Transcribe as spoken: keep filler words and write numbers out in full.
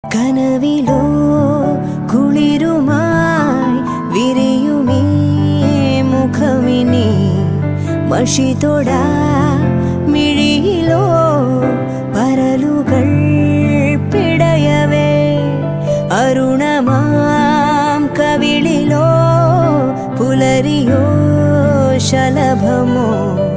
കനവിലോ കുളിരുമായി വിരിയുമീ മുഖമിനി മഷിതൊടാ മിഴിയിലോ പരലുകൾ പിടയവേ അരുണമാം കവിളിലോ പുലരിയോ ശലഭമോ